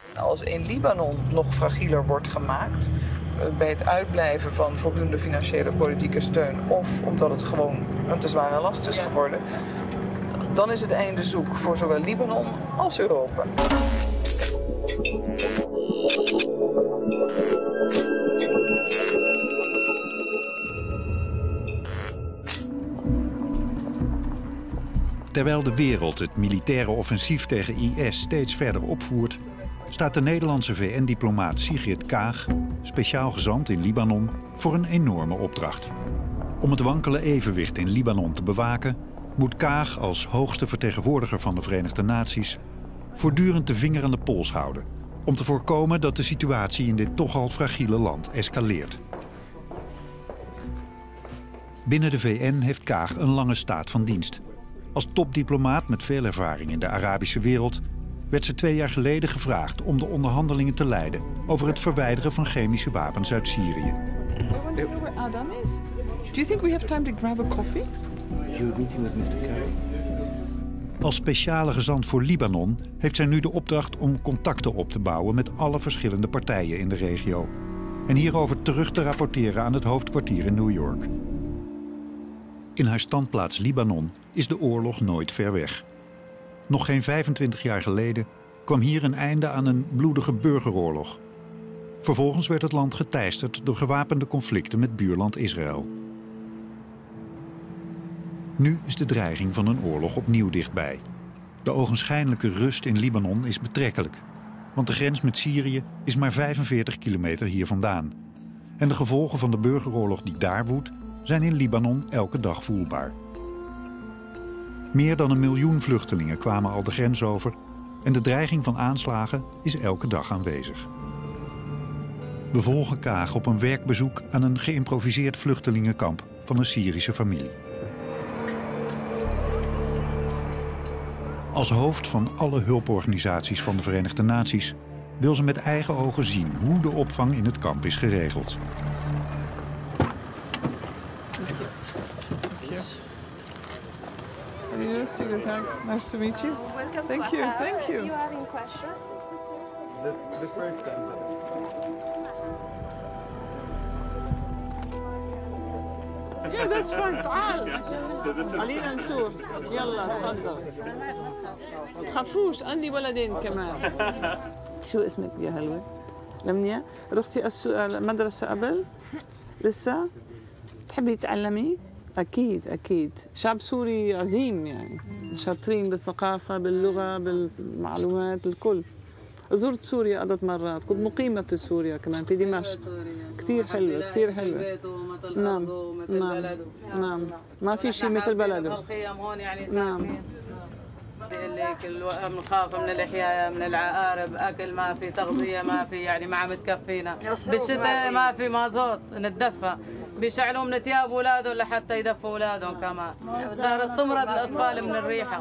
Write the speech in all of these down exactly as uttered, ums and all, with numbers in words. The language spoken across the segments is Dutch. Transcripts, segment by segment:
Als in Libanon nog fragieler wordt gemaakt, bij het uitblijven van voldoende financiële politieke steun of omdat het gewoon een te zware last is geworden, dan is het einde zoek voor zowel Libanon als Europa. Terwijl de wereld het militaire offensief tegen I S steeds verder opvoert, staat de Nederlandse V N-diplomaat Sigrid Kaag, speciaal gezant in Libanon, voor een enorme opdracht. Om het wankele evenwicht in Libanon te bewaken, moet Kaag als hoogste vertegenwoordiger van de Verenigde Naties voortdurend de vinger aan de pols houden, om te voorkomen dat de situatie in dit toch al fragiele land escaleert. Binnen de V N heeft Kaag een lange staat van dienst. Als topdiplomaat met veel ervaring in de Arabische wereld werd ze twee jaar geleden gevraagd om de onderhandelingen te leiden over het verwijderen van chemische wapens uit Syrië. Adam is. Do you think we have time to grab a coffee? You're meeting with mister Kerry. Als speciale gezant voor Libanon heeft zij nu de opdracht om contacten op te bouwen met alle verschillende partijen in de regio en hierover terug te rapporteren aan het hoofdkwartier in New York. In haar standplaats Libanon is de oorlog nooit ver weg. Nog geen vijfentwintig jaar geleden kwam hier een einde aan een bloedige burgeroorlog. Vervolgens werd het land geteisterd door gewapende conflicten met buurland Israël. Nu is de dreiging van een oorlog opnieuw dichtbij. De ogenschijnlijke rust in Libanon is betrekkelijk, want de grens met Syrië is maar vijfenveertig kilometer hier vandaan. En de gevolgen van de burgeroorlog die daar woedt, zijn in Libanon elke dag voelbaar. Meer dan een miljoen vluchtelingen kwamen al de grens over en de dreiging van aanslagen is elke dag aanwezig. We volgen Kaag op een werkbezoek aan een geïmproviseerd vluchtelingenkamp van een Syrische familie. Als hoofd van alle hulporganisaties van de Verenigde Naties wil ze met eigen ogen zien hoe de opvang in het kamp is geregeld. Nice to meet you. Thank you, thank you. You having questions? The, the first time. Yeah, that's fine. تعال. علينا نسوق. يلا تفضل. ما تخافوش عندي ولدين كمان. شو اسمك يا هلوة؟ لمنيا؟ رحتي المدرسة قبل؟ لسه؟ تحبي تتعلمي؟ أكيد أكيد. شعب سوري عظيم يعني. شاطرين بالثقافة، باللغة، بالمعلومات، الكل. زرت سوريا عدة مرات، كنت مقيمة في سوريا كمان في دمشق. كثير حلوة، كثير حلوة. نعم، نعم، نعم. ما في شيء مثل بلده. الخيام هون يعني نعم. من خاف من الإحياء من العقارب، أكل ما في، تغذية ما في، يعني ما عم تكفينا. بالشتاء ما في مازوت نتدفى، بيشعلوا من ثياب أولادهم لحتى يدفوا أولادهم كمان. صارت تمرض الأطفال من الريحة.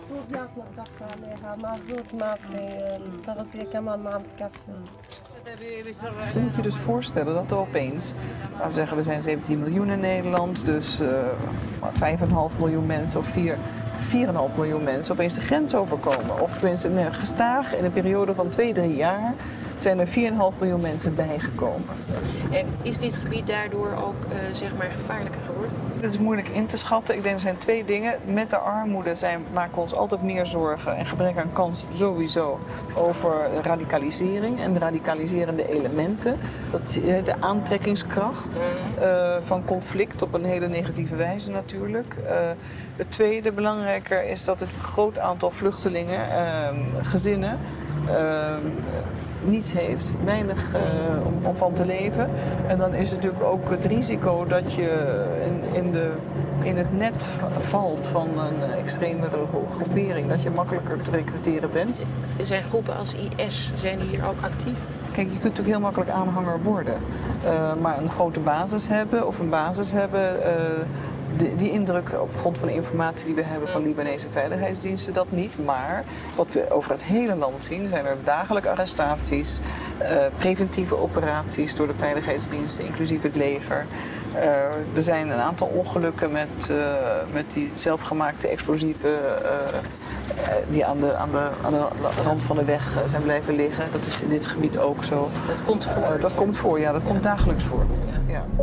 Je moet je dus voorstellen dat er opeens, laten we zeggen we zijn zeventien miljoen in Nederland, dus uh, vijf komma vijf miljoen mensen of vier komma vijf miljoen mensen opeens de grens overkomen. Of tenminste nee, gestaag in een periode van twee, drie jaar zijn er vier komma vijf miljoen mensen bijgekomen. En is dit gebied daardoor ook uh, zeg maar gevaarlijker geworden? Het is moeilijk in te schatten. Ik denk er zijn twee dingen. Met de armoede zijn, maken we ons altijd meer zorgen en gebrek aan kans sowieso over radicalisering en de radicaliserende elementen. Dat, de aantrekkingskracht uh, van conflict op een hele negatieve wijze natuurlijk. Uh, het tweede belangrijker is dat het een groot aantal vluchtelingen, uh, gezinnen, uh, niets heeft, weinig uh, om, om van te leven. En dan is natuurlijk ook het risico dat je in, in, de, in het net valt van een extremere groepering, dat je makkelijker te recruteren bent. Er zijn groepen als I S, zijn die hier ook actief? Kijk, je kunt natuurlijk heel makkelijk aanhanger worden, uh, maar een grote basis hebben of een basis hebben. Uh, De, die indruk op grond van de informatie die we hebben van Libanese veiligheidsdiensten, dat niet. Maar wat we over het hele land zien, zijn er dagelijks arrestaties, uh, preventieve operaties door de veiligheidsdiensten, inclusief het leger. Uh, er zijn een aantal ongelukken met, uh, met die zelfgemaakte explosieven uh, uh, die aan de, aan, de, aan de rand van de weg uh, zijn blijven liggen. Dat is in dit gebied ook zo. Dat komt voor? Uh, dat komt voor, ja. Dat komt dagelijks voor. Ja. Ja.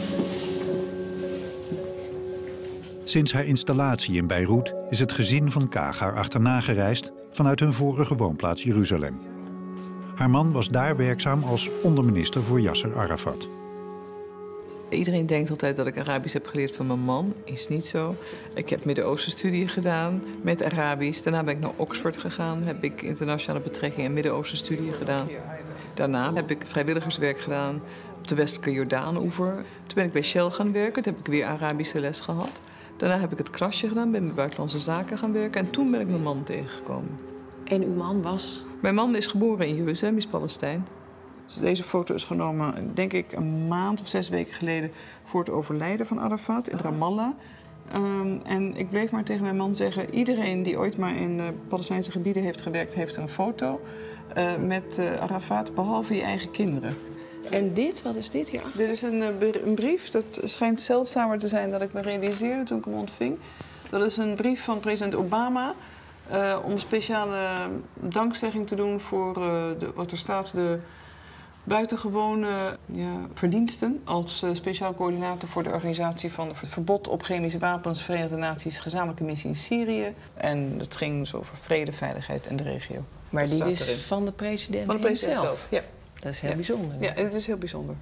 Sinds haar installatie in Beirut is het gezin van Kaag haar achterna gereisd vanuit hun vorige woonplaats Jeruzalem. Haar man was daar werkzaam als onderminister voor Yasser Arafat. Iedereen denkt altijd dat ik Arabisch heb geleerd van mijn man. Is niet zo. Ik heb Midden-Oosten-studie gedaan met Arabisch. Daarna ben ik naar Oxford gegaan. Heb ik internationale betrekkingen en Midden-Oosten-studie gedaan. Daarna heb ik vrijwilligerswerk gedaan op de westelijke Jordaan-oever. Toen ben ik bij Shell gaan werken. Toen heb ik weer Arabische les gehad. Daarna heb ik het klasje gedaan, ben bij Buitenlandse Zaken gaan werken. En toen ben ik mijn man tegengekomen. En uw man was? Mijn man is geboren in Jeruzalem, is Palestijn. Deze foto is genomen, denk ik, een maand of zes weken geleden voor het overlijden van Arafat in Ramallah. Um, en ik bleef maar tegen mijn man zeggen, iedereen die ooit maar in uh, Palestijnse gebieden heeft gewerkt, heeft een foto uh, met uh, Arafat, behalve je eigen kinderen. En dit, wat is dit hierachter? Dit is een, een brief, dat schijnt zeldzamer te zijn dan ik me realiseerde toen ik hem ontving. Dat is een brief van president Obama uh, om speciale dankzegging te doen voor uh, de, wat er staat, de buitengewone ja, verdiensten als uh, speciaal coördinator voor de organisatie van het verbod op chemische wapens, Verenigde Naties gezamenlijke missie in Syrië. En het ging dus over vrede, veiligheid en de regio. Maar die is erin. van de president Van de president zelf, zelf. ja. Dat is heel ja. bijzonder. Ja, het is heel bijzonder.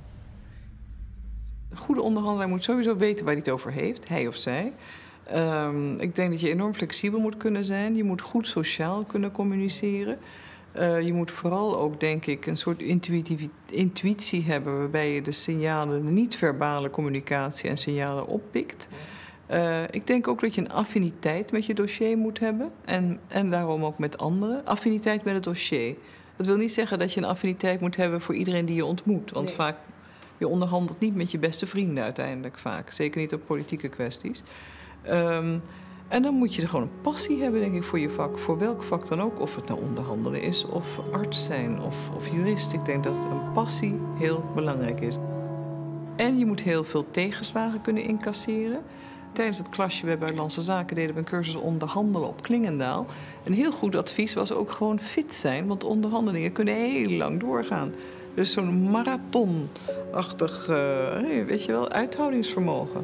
Een goede onderhandelaar moet sowieso weten waar hij het over heeft, hij of zij. Um, ik denk dat je enorm flexibel moet kunnen zijn. Je moet goed sociaal kunnen communiceren. Uh, je moet vooral ook, denk ik, een soort intuïtie hebben waarbij je de signalen, de niet-verbale communicatie en signalen oppikt. Uh, ik denk ook dat je een affiniteit met je dossier moet hebben en, en daarom ook met anderen. Affiniteit met het dossier. Dat wil niet zeggen dat je een affiniteit moet hebben voor iedereen die je ontmoet. Want nee. vaak, je onderhandelt niet met je beste vrienden uiteindelijk vaak. Zeker niet op politieke kwesties. Um, en dan moet je er gewoon een passie hebben, denk ik, voor je vak. Voor welk vak dan ook. Of het nou onderhandelen is, of arts zijn, of, of jurist. Ik denk dat een passie heel belangrijk is. En je moet heel veel tegenslagen kunnen incasseren. Tijdens het klasje bij Buitenlandse Zaken deden we een cursus onderhandelen op Klingendaal. Een heel goed advies was ook gewoon fit zijn, want onderhandelingen kunnen heel lang doorgaan. Dus zo'n marathonachtig, uh, weet je wel, uithoudingsvermogen.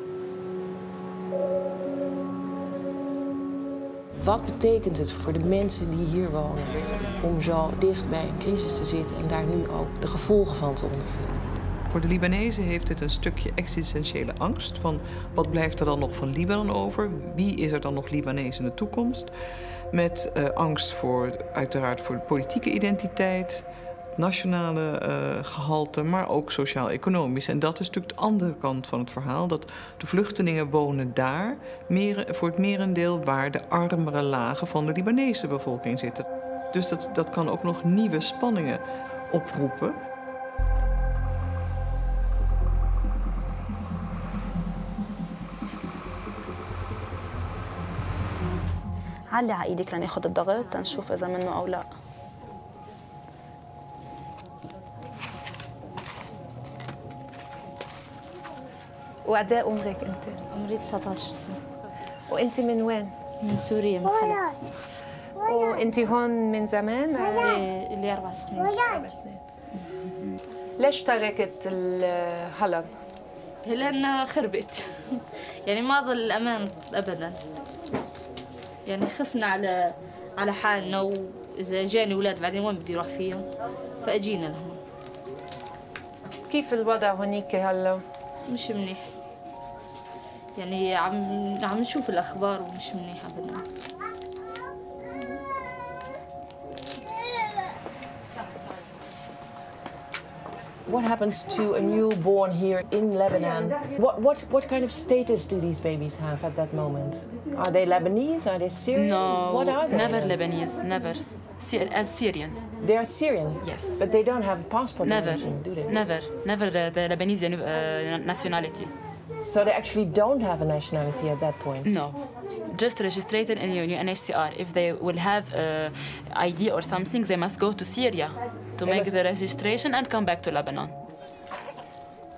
Wat betekent het voor de mensen die hier wonen om zo dicht bij een crisis te zitten en daar nu ook de gevolgen van te ondervinden? Voor de Libanezen heeft het een stukje existentiële angst van wat blijft er dan nog van Libanon over? Wie is er dan nog Libanees in de toekomst? Met uh, angst voor, uiteraard voor de politieke identiteit, het nationale uh, gehalte, maar ook sociaal-economisch. En dat is natuurlijk de andere kant van het verhaal, dat de vluchtelingen wonen daar meer, voor het merendeel waar de armere lagen van de Libanese bevolking zitten. Dus dat, dat kan ook nog nieuwe spanningen oproepen. علي على ايدك لناخد الضغط تنشوف اذا منه او لا. وقد ايه عمرك انت؟ عمري تسعة عشر سنة. وانت من وين؟ من سوريا من حلب. وانت هون من زمان؟ ايه لي اربع سنين. اربع سنين. ليش تركت حلب؟ لأنها خربت. يعني ما ظل الأمان أبداً. يعني خفنا على على حالنا وإذا جاني أولاد بعدين وين بدي أروح فيهم؟ فأجينا لهون. كيف الوضع هونيك هلا؟ مش منيح. يعني عم عم نشوف الأخبار ومش منيح أبداً. What happens to a newborn here in Lebanon? What, what, what kind of status do these babies have at that moment? Are they Lebanese? Are they Syrian? No, what are they? Never Lebanese, never. As Syrian. They are Syrian? Yes. But they don't have a passport never, or anything, do they? Never, never uh, the Lebanese uh, nationality. So they actually don't have a nationality at that point? No. Just registered in U N H C R. If they will have uh, I D or something, they must go to Syria to they make must... the registration and come back to Lebanon.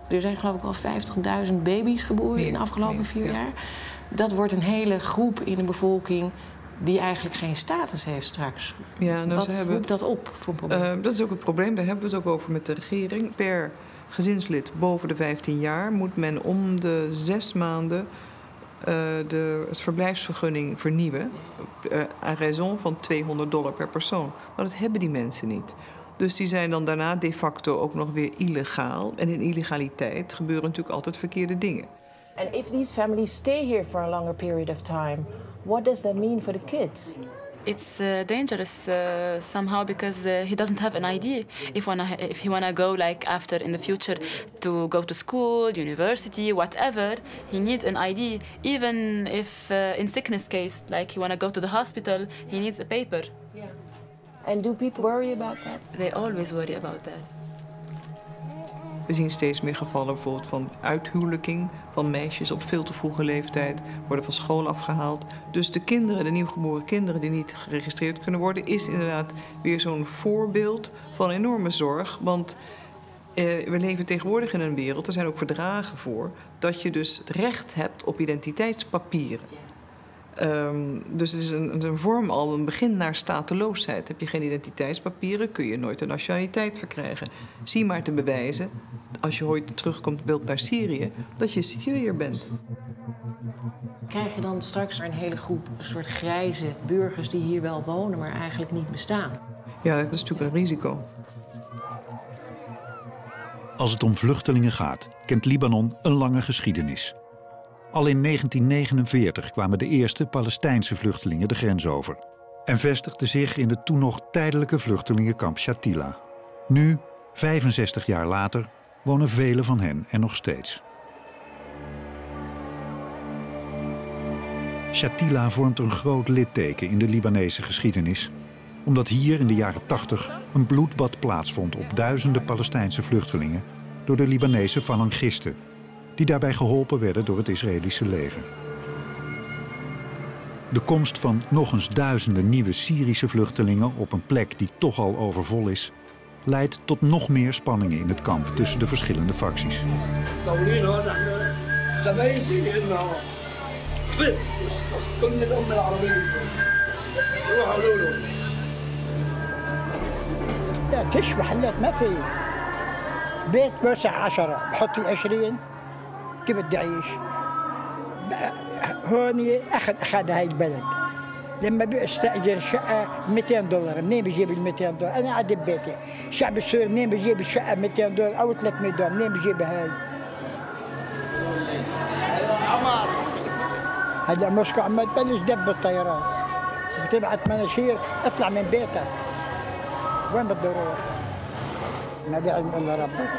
Er zijn geloof ik al vijftigduizend baby's geboren Meer, in de afgelopen meer, vier ja. jaar. Dat wordt een hele groep in de bevolking die eigenlijk geen status heeft straks. Ja, nou, Wat ze hebben, roept dat op voor een probleem? Uh, dat is ook het probleem, daar hebben we het ook over met de regering. Per gezinslid boven de vijftien jaar moet men om de zes maanden uh, de, het verblijfsvergunning vernieuwen. Uh, à raison van tweehonderd dollar per persoon. Maar dat hebben die mensen niet. Dus die zijn dan daarna de facto ook nog weer illegaal. En in illegaliteit gebeuren natuurlijk altijd verkeerde dingen. And if these families stay here for a longer period of time, what does that mean for the kids? It's uh, dangerous uh, somehow because uh, he doesn't have an I D. If wanna, if he wanna go like after in the future to go to school, university, whatever, he needs an I D. Even if uh, in sickness case, like he wanna go to the hospital, he needs a paper. Yeah. And do people worry about that? They always worry about that. We zien steeds meer gevallen bijvoorbeeld van uithuwelijking van meisjes op veel te vroege leeftijd, worden van school afgehaald. Dus de kinderen, de nieuwgeboren kinderen die niet geregistreerd kunnen worden, is inderdaad weer zo'n voorbeeld van enorme zorg. Want eh, we leven tegenwoordig in een wereld, er zijn ook verdragen voor, dat je dus het recht hebt op identiteitspapieren. Um, dus het is een, een vorm al, een begin naar stateloosheid. Heb je geen identiteitspapieren, kun je nooit een nationaliteit verkrijgen. Zie maar te bewijzen, als je ooit terugkomt wilt naar Syrië, dat je Syriër bent. Krijg je dan straks een hele groep een soort grijze burgers die hier wel wonen, maar eigenlijk niet bestaan? Ja, dat is natuurlijk een risico. Als het om vluchtelingen gaat, kent Libanon een lange geschiedenis. Al in negentien negenenveertig kwamen de eerste Palestijnse vluchtelingen de grens over en vestigden zich in het toen nog tijdelijke vluchtelingenkamp Shatila. Nu, vijfenzestig jaar later, wonen velen van hen er nog steeds. Shatila vormt een groot litteken in de Libanese geschiedenis, omdat hier in de jaren tachtig een bloedbad plaatsvond op duizenden Palestijnse vluchtelingen door de Libanese falangisten, die daarbij geholpen werden door het Israëlische leger. De komst van nog eens duizenden nieuwe Syrische vluchtelingen op een plek die toch al overvol is, leidt tot nog meer spanningen in het kamp tussen de verschillende facties. لا فيش محلات ما في بيت واسع عشرة بحط فيه عشرين كيف بدي أعيش؟ هون أخذ أخذ هاي البلد لما بستأجر شقة مئتين دولار منين بجيب ال مئتين دولار؟ أنا قاعد ببيتي الشعب السوري منين بجيب الشقة مئتين دولار أو ثلاثمئة دولار منين بجيبها هاي؟ هلا موسكو عم تبلش دب الطيران بتبعت مناشير اطلع من بيتك وين بدي اروح؟ ما بيعلم الا ربك.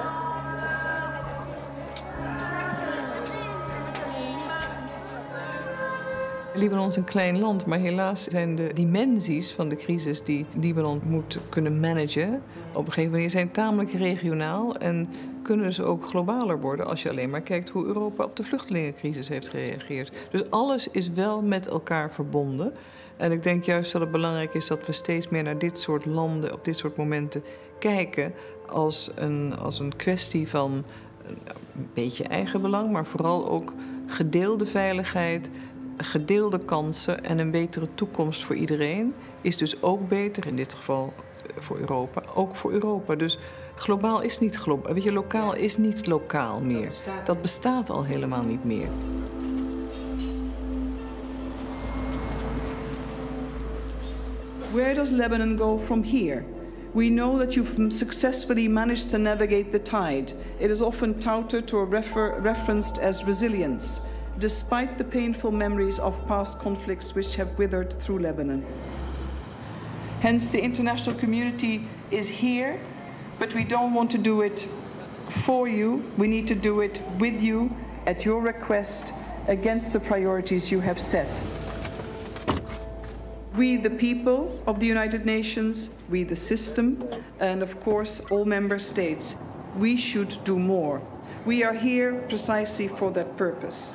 Libanon is een klein land, maar helaas zijn de dimensies van de crisis die Libanon moet kunnen managen op een gegeven moment zijn tamelijk regionaal en kunnen dus ook globaler worden als je alleen maar kijkt hoe Europa op de vluchtelingencrisis heeft gereageerd. Dus alles is wel met elkaar verbonden. En ik denk juist dat het belangrijk is dat we steeds meer naar dit soort landen op dit soort momenten kijken als een, als een kwestie van een beetje eigenbelang, maar vooral ook gedeelde veiligheid, gedeelde kansen en een betere toekomst voor iedereen is dus ook beter, in dit geval voor Europa, ook voor Europa. Dus globaal is niet globaal. Weet je, lokaal is niet lokaal meer. Dat bestaat al helemaal niet meer. Where does Lebanon go from here? We know that you've successfully managed to navigate the tide. It is often touted or refer referenced as resilience, despite the painful memories of past conflicts which have withered through Lebanon. Hence, the international community is here, but we don't want to do it for you. We need to do it with you, at your request, against the priorities you have set. We, the people of the United Nations, we, the system, and of course, all member states, we should do more. We are here precisely for that purpose.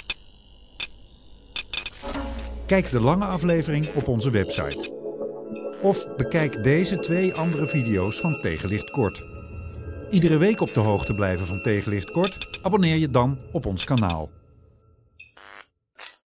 Kijk de lange aflevering op onze website. Of bekijk deze twee andere video's van Tegenlicht Kort. Iedere week op de hoogte blijven van Tegenlicht Kort? Abonneer je dan op ons kanaal.